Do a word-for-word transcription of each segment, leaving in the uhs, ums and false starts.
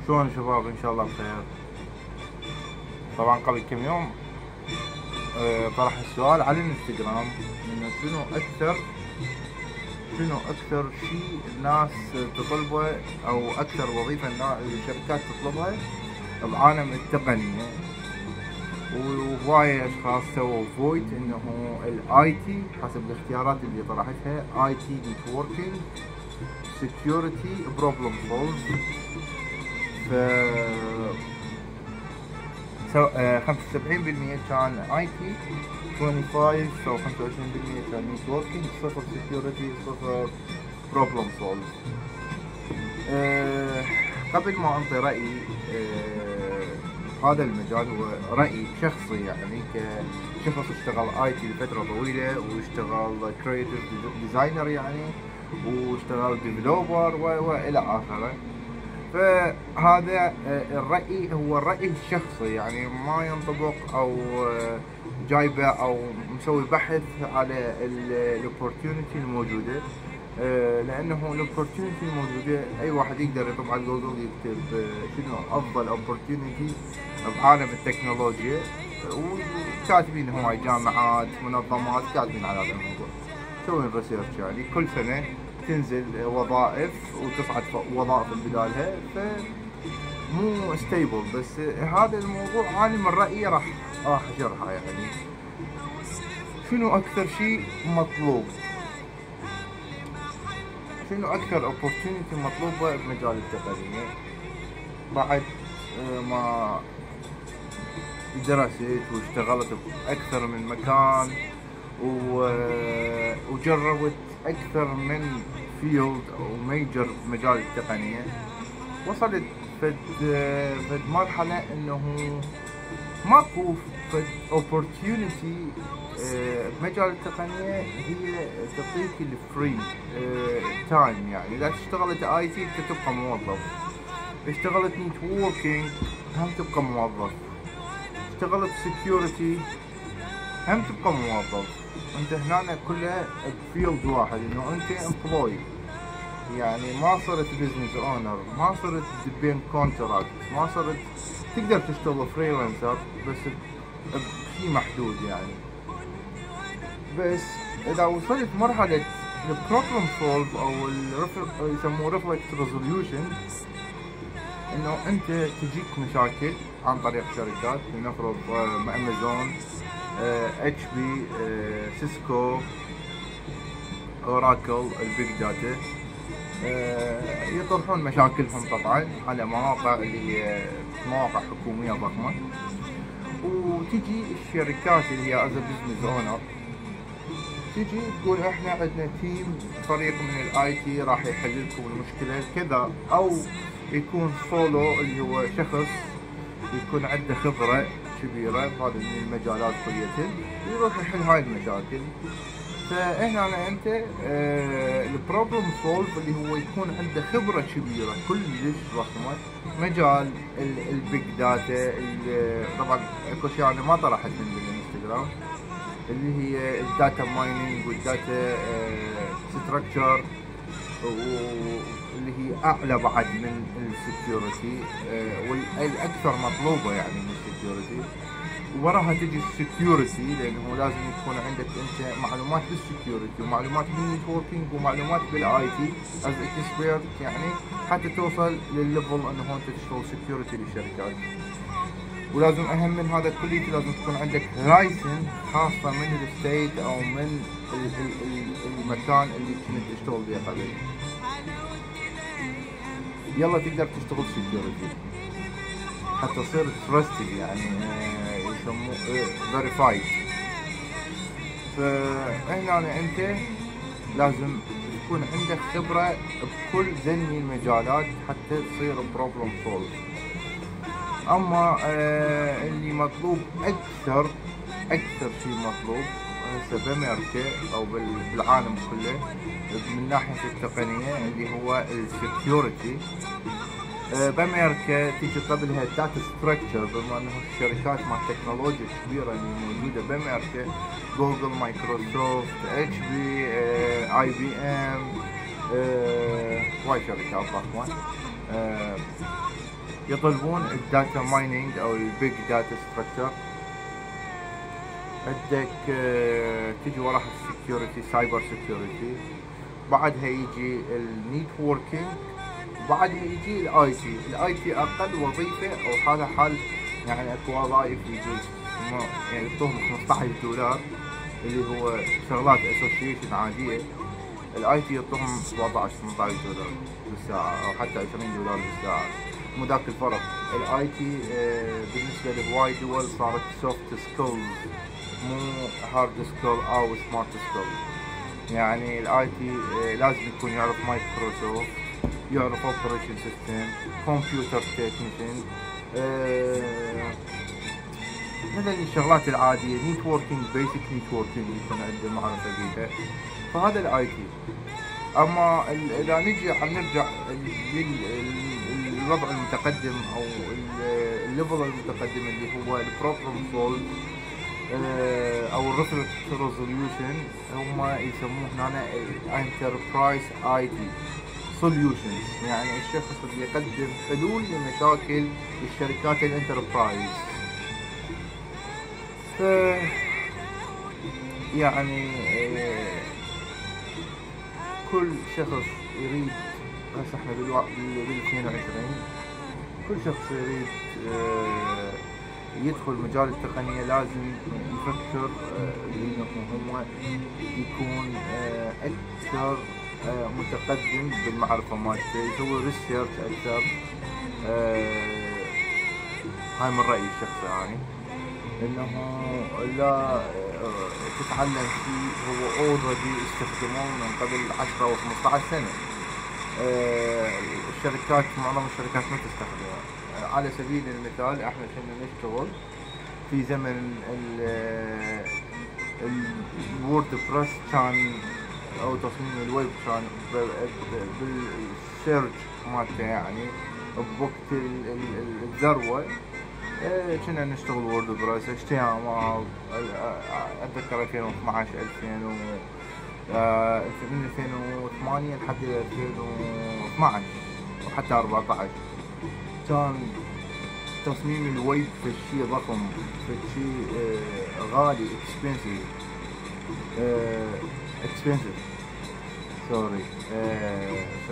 شلون شباب؟ ان شاء الله بخير. طبعا قبل كم يوم آه، طرح السؤال على الانستغرام انه شنو اكثر شنو اكثر شيء الناس تطلبه او اكثر وظيفه الشركات تطلبها بعالم التقنيه، وهواي اشخاص سووا فويت انه الاي تي حسب الاختيارات اللي طرحتها: اي تي نتوركينج، سكيورتي، بروبلم سولف. ف خمسة وسبعين بالمئة كان اي تي، خمسة وعشرين او خمسة وعشرين بالمئة كان نتوركينج، صفر سكيورتي، صفر بروبلم سولف. أه قبل ما انطي رايي أه هذا المجال هو راي شخصي، يعني كشخص اشتغل اي تي لفتره طويله واشتغل كريتيف ديزاينر يعني واشتغل ديفلوبر والى اخره. فهذا الرأي هو الرأي الشخصي، يعني ما ينطبق او جايبه او مسوي بحث على الاوبورتيونيتي الموجوده، لانه الاوبورتيونيتي الموجوده اي واحد يقدر يطب على جوجل يكتب شنو افضل اوبورتيونيتي بعالم التكنولوجيا، وكاتبين هواي جامعات منظمات كاتبين على هذا الموضوع، مسوين ريسيرش. يعني كل سنه تنزل وظائف وتصعد وظائف بدالها، ف مو ستيبل. بس هذا الموضوع انا من رايي راح راح اشرحه. يعني شنو اكثر شيء مطلوب، شنو اكثر اوبورتونيتي مطلوبه بمجال التقنيه بعد ما درست واشتغلت باكثر من مكان وجربت اكثر من فيلد او ميجر بمجال التقنيه. وصلت فد فد مرحله انه ماكو فد اوبورتيونيتي بمجال التقنيه هي تعطيك الفري تايم. يعني اذا اشتغلت اي تي انت تبقى موظف، اشتغلت نتوركينج هم تبقى موظف، اشتغلت سكيورتي هم تبقى موظف. انت هنا كلها بفيلد واحد، انه انت امبلوي، يعني ما صرت بزنس اونر، ما صرت بين كونتراكت، ما صرت تقدر تشتغل فريلانسر بس بشيء محدود. يعني بس اذا وصلت مرحله البروبلم سولف او يسموه ريفلكس ريزوليوشن، انه انت تجيك مشاكل عن طريق شركات، لنفرض امازون، اتش بي، سيسكو، اوراكل، البيج داتا، يطرحون مشاكلهم طبعا على مواقع اللي هي مواقع حكوميه ضخمه، وتجي الشركات اللي هي از بزنس اونر تجي تقول احنا عندنا تيم فريق من الاي تي راح يحل لكم المشكله كذا، او يكون سولو اللي هو شخص يكون عنده خبره كبيره بهذه من المجالات كليتها يروح يحل هاي المشاكل. فهنا انت آه البروبلم سولف اللي هو يكون عنده خبره كبيره كلش ضخمه مجال البيج داتا. طبعا اكو اشياء انا ما طرحت من الانستغرام اللي هي الداتا مايننج والداتا ستراكشر، واللي هي اعلى بعد من السكيورتي والاكثر مطلوبه يعني من السكيورتي. وراها تجي السكيورتي، لانه لازم يكون عندك انت معلومات بالسكيورتي ومعلومات بالنتوركينج ومعلومات بالاي تي از اكسبيرت، يعني حتى توصل للليفل انه انت تشتغل سكيورتي للشركات. ولازم اهم من هذا كله لازم تكون عندك لايسن خاصه من الستيت او من المكان اللي كنت تشتغل به قبل، يلا تقدر تشتغل سكيورتي حتى تصير ترستد، يعني يسموه فيريفايد. فهنا انت لازم يكون عندك خبره بكل ذني المجالات حتى تصير بروبلم سولف. اما آه اللي مطلوب اكثر اكثر شيء مطلوب هسه بامريكا او بالعالم كله من ناحيه التقنيه اللي هو السكيورتي. آه بامريكا تيجي قبلها الداتا ستراكشر، بما انه الشركات مع التكنولوجيا الكبيره اللي موجوده بامريكا جوجل، مايكروسوفت، اتش بي، آه اي بي ام، آه وايد شركات ضخمه. آه يطلبون الداتا مايننج او البيج داتا ستراكشر. عندك آه، تجي وراها السكيورتي، سايبر سكيورتي، بعدها يجي النيتوركينج، وبعدها يجي الاي تي. الاي تي اقل وظيفه، او هذا حال يعني اكو وظائف يجوز يعني يعطوهم خمسة عشر دولار اللي هو شغلات اسوشيشن عاديه. الاي تي يعطوهم سبعة عشر ثمانية عشر دولار بالساعه، او حتى عشرين دولار بالساعه، مو ذاك الفرق. الاي تي بالنسبه لهواي دول صارت سوفت سكيلز مو هارد سكيل او سمارت سكيل. يعني الاي تي لازم يكون يعرف مايكروسوفت، يعرف اوبريشن سيستم، كمبيوتر تكنيشن، مثلا الشغلات العاديه، نيتوركينج، بيسك نيتوركينج يكون عنده معرفه بيها. فهذا الاي تي. اما اذا نجي نرجع للوضع المتقدم او الليفل المتقدم اللي هو البروبلم سولف او الريسك ريزوليوشن، هم يسموه هنا انتربرايز اي تي سوليوشنز. يعني الشخص اللي يقدم حلول لمشاكل الشركات الانتربرايز. ف يعني كل شخص يريد، هسه احنا بال اثنين وعشرين، كل شخص يريد يدخل مجال التقنية لازم يفكر بأنه هو يكون أكثر متقدم بالمعرفة مالته، يسوي ريسيرش أكثر. هاي من رأيي الشخصي يعني، انه لا تتعلم شيء هو اوريدي استخدموه من قبل عشرة او خمسة عشر سنة. الشركات، معظم الشركات ما تستخدمه. على سبيل المثال احنا كنا نشتغل في زمن الوورد بريس، كان او تصميم الويب كان بالسيرش مالته، يعني بوقت الذروة كنا نشتغل وورد بريس، اتش تي ام ال، اتذكر ألفين واثناشر ألفين و من ألفين وثمانية لحد ألفين واثناشر وحتى أربعة عشر كان تصميم الويب في شيء ضخم، في شيء غالي، اكسبنسيف اكسبنسيف سوري. ف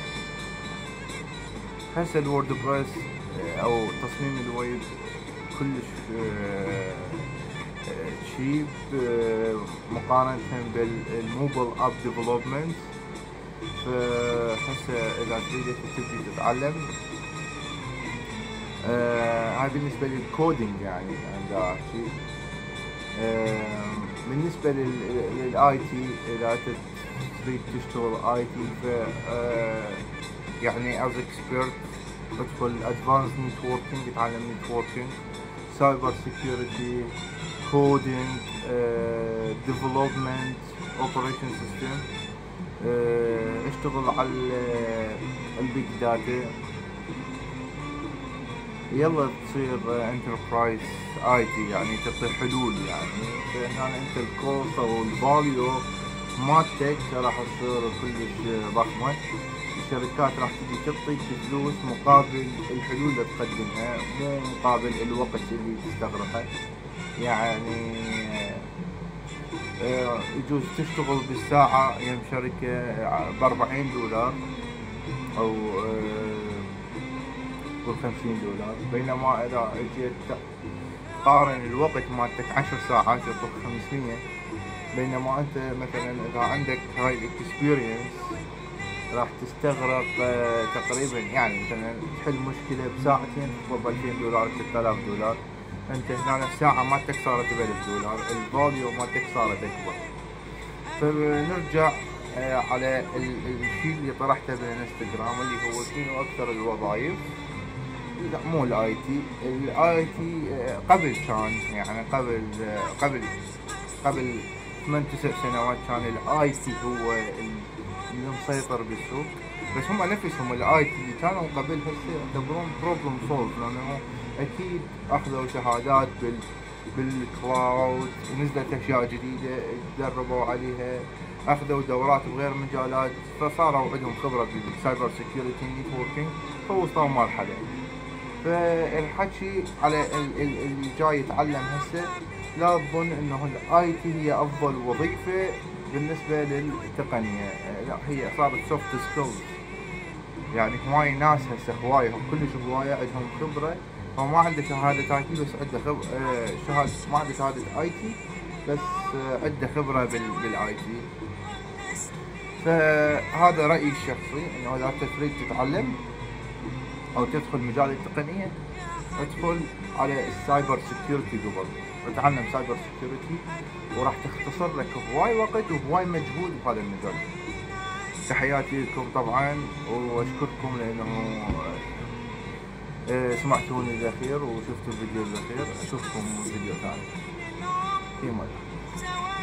هسه الوورد بريس او تصميم الويب كلش شيب مقارنة بالموبل اب ديفلوبمنت. فهسه اذا تريد تبدي تتعلم، هاي بالنسبة للكودينج يعني عندها شيء. بالنسبة للاي تي، اذا تريد تشتغل اي تي ف يعني از اكسبيرت ادخل ادفانس نتوركينج، اتعلم نتوركينج، سايبر سيكيورتي، كودينج، ديفلوبمنت، اوبريشن سيستم، اشتغل على البيج داتا، يلا تصير انتربرايز اي تي، يعني تعطي حلول. يعني هنا انت الكوست او الفاليو مالتك راح تصير كلش ضخمه. الشركات راح تجي تعطيك فلوس مقابل الحلول اللي تقدمها، مو مقابل الوقت اللي تستغرقه. يعني يجوز تشتغل بالساعة يم شركة بأربعين دولار أو بخمسين دولار، بينما إذا اجيت تقارن الوقت مالتك عشر ساعات يعطوك خمسمية. بينما أنت مثلا إذا عندك هاي الإكسبيرينس راح تستغرق تقريبا، يعني مثلا تحل مشكلة بساعتين تطلب ألفين دولار ثلاثة آلاف دولار. انت هنا الساعة مالتك صارت بألف دولار، الفاليو مالتك صارت أكبر. فنرجع على الشيء اللي طرحته بالانستغرام اللي هو شنو أكثر الوظائف. لا مو الاي تي، الاي تي قبل كان يعني قبل قبل قبل ثمان تسع سنوات كان الاي تي هو اللي مسيطر بالسوق. بس هم نفسهم الاي تي اللي كانوا قبل هسه يعتبرون بروبلم سولف، لانه اكيد اخذوا شهادات بال بالكلاود، ونزلت اشياء جديده تدربوا عليها، اخذوا دورات بغير مجالات، فصاروا عندهم خبره بالسايبر سيكيورتي نيتوركينج، فوصلوا مرحله. فالحكي على ال- ال- اللي جاي يتعلم هسه لا تظن انه الاي تي هي افضل وظيفة بالنسبة للتقنية، لا هي صارت سوفت سكيلز. يعني هواي ناس هسه هوايهم كلش هواية عندهم خبرة، هو ما عنده شهادة اي تي بس عنده خبرة آه شهادة، ما عنده شهادة اي تي بس آه عنده خبرة بالاي تي. فهذا رأيي الشخصي، انه اذا انت تريد تتعلم او تدخل مجال التقنية ادخل على السايبر سيكيورتي قبل، اتعلم سايبر سيكيورتي وراح تختصر لك هواي وقت وهواي مجهود بهذا المجال. تحياتي لكم طبعا واشكركم لانه سمعتوني للأخير وشفتوا الفيديو للأخير. اشوفكم فيديو ثاني في مدى.